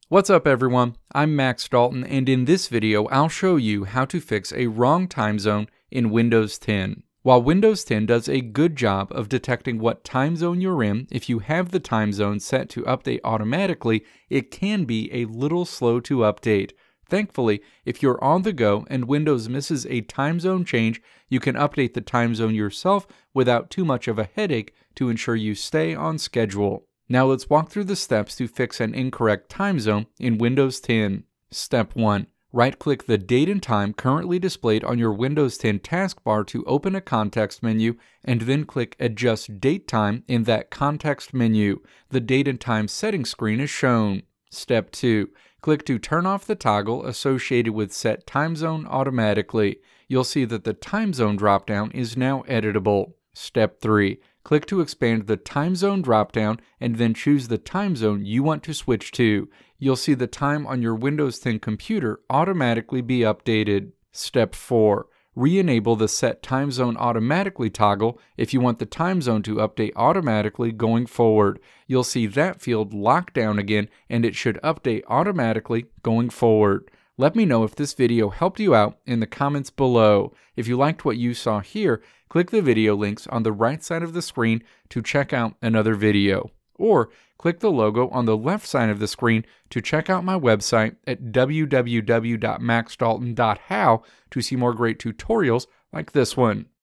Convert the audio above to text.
What's up everyone, I'm Max Dalton, and in this video I'll show you how to fix a wrong time zone in Windows 10. While Windows 10 does a good job of detecting what time zone you're in, if you have the time zone set to update automatically, it can be a little slow to update. Thankfully, if you're on the go and Windows misses a time zone change, you can update the time zone yourself without too much of a headache to ensure you stay on schedule. Now let's walk through the steps to fix an incorrect time zone in Windows 10. Step 1. Right-click the date and time currently displayed on your Windows 10 taskbar to open a context menu, and then click Adjust Date Time in that context menu. The date and time settings screen is shown. Step 2. Click to turn off the toggle associated with Set Time Zone Automatically. You'll see that the time zone dropdown is now editable. Step 3. Click to expand the time zone dropdown and then choose the time zone you want to switch to. You'll see the time on your Windows 10 computer automatically be updated. Step 4. Re-enable the Set Time Zone Automatically toggle if you want the time zone to update automatically going forward. You'll see that field locked down again and it should update automatically going forward. Let me know if this video helped you out in the comments below. If you liked what you saw here, click the video links on the right side of the screen to check out another video. Or click the logo on the left side of the screen to check out my website at www.maxdalton.how to see more great tutorials like this one.